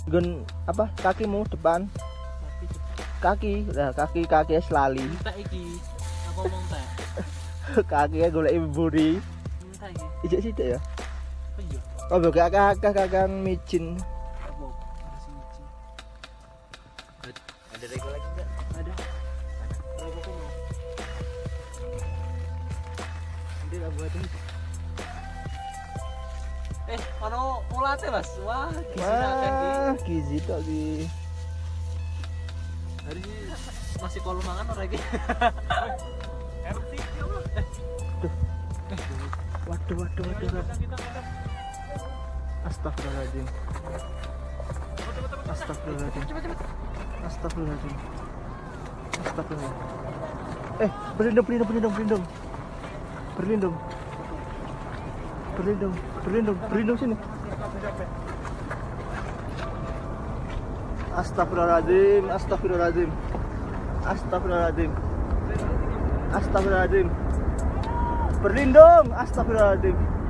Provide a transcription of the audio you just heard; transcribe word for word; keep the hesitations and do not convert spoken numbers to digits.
Gun apa kakimu depan Kaki kaki lah kaki kaki selali entek iki. Aku ngomong entek. kaki golek buri Entek iki. ijek sithik ya Apa iya? oh mbok kakak kakak micin Apa? Masih micin. Ada rego lagi enggak? Ada. Ada apa mau? Nanti tak buat ini. Eh, ono ulate, Mas. Wah, gizi akeh iki. wah gizi tok iki Hari ini masih kolom mangan ora iki? Erupsi ya Allah. Eh. Eh, waduh waduh waduh kita astagfirullahaladzim astagfirullahaladzim astagfirullahaladzim astagfirullahaladzim eh berlindung berlindung berlindung berlindung berlindung berlindung berlindung berlindung sini astagfirullahaladzim astagfirullahaladzim astagfirullahaladzim astagfirullahaladzim berlindung astagfirullahaladzim